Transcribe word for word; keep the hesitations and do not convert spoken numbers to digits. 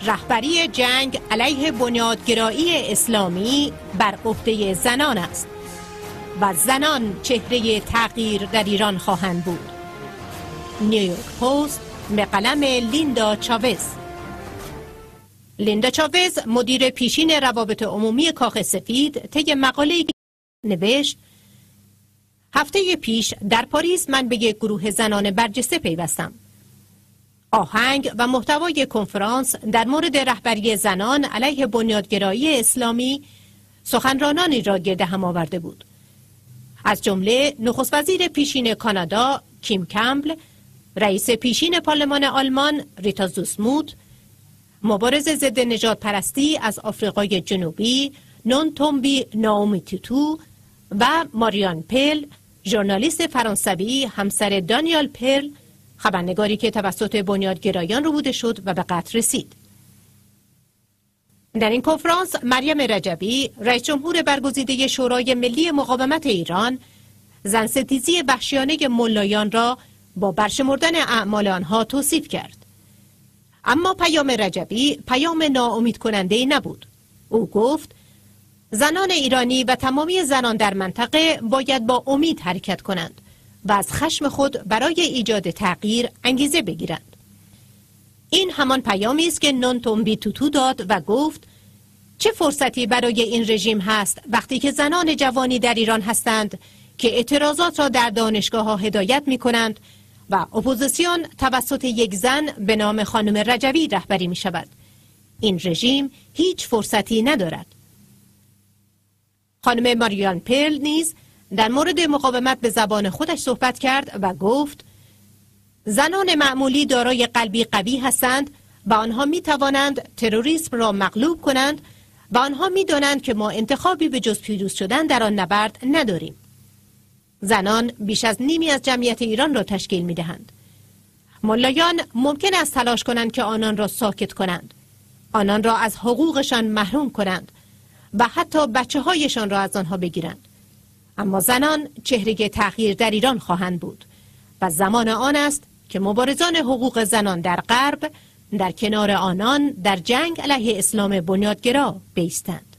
رهبری جنگ علیه بنیادگرایی اسلامی بر عهده زنان است و زنان چهره تغییر در ایران خواهند بود. نیویورک پست به قلم لیندا چاوز. لیندا چاوز مدیر پیشین روابط عمومی کاخ سفید طی مقاله‌ای نوشت: هفته پیش در پاریس من به یک گروه زنان برجسته پیوستم. آهنگ و محتوای کنفرانس در مورد رهبری زنان علیه بنیادگرایی اسلامی سخنرانانی را گرد هم آورده بود. از جمله نخست وزیر پیشین کانادا کیم کمبل، رئیس پیشین پارلمان آلمان ریتا زوسموت، مبارز ضد نژاد پرستی از آفریقای جنوبی نونتومبی نائومی توتو و ماریان پل، ژورنالیست فرانسوی همسر دانیال پل، خبرنگاری که توسط بنیادگرایان ربوده شد و به قتل رسید. در این کنفرانس مریم رجبی، رئیس جمهور برگزیده شورای ملی مقاومت ایران، زنستیزی وحشیانه ملایان را با برشمردن اعمال آنها توصیف کرد. اما پیام رجبی پیام ناامید کننده نبود. او گفت زنان ایرانی و تمامی زنان در منطقه باید با امید حرکت کنند و از خشم خود برای ایجاد تغییر انگیزه بگیرند. این همان پیامی است که نونتومبی توتو داد و گفت چه فرصتی برای این رژیم هست وقتی که زنان جوانی در ایران هستند که اعتراضات را در دانشگاه ها هدایت می کنند و اپوزیسیون توسط یک زن به نام خانم رجبی رهبری می شود. این رژیم هیچ فرصتی ندارد. خانم ماریان پل نیز در مورد مقاومت به زبان خودش صحبت کرد و گفت زنان معمولی دارای قلبی قوی هستند و آنها می توانند تروریسم را مغلوب کنند و آنها می دانند که ما انتخابی به جز پیروز شدن در آن نبرد نداریم. زنان بیش از نیمی از جمعیت ایران را تشکیل می دهند. ملایان ممکن است تلاش کنند که آنان را ساکت کنند، آنان را از حقوقشان محروم کنند و حتی بچه هایشان را از آنها بگیرند. اما زنان چهره تغییر در ایران خواهند بود و زمان آن است که مبارزان حقوق زنان در غرب در کنار آنان در جنگ علیه اسلام بنیادگرا بایستند.